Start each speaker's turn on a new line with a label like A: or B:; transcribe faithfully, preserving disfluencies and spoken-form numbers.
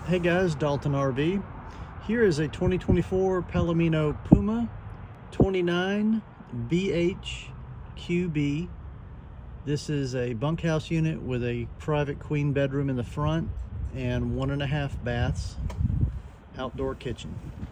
A: Hey guys, Dalton R V. Here is a twenty twenty-four Palomino PUMA twenty-nine B H Q B. This is a bunkhouse unit with a private queen bedroom in the front and one and a half baths, outdoor kitchen.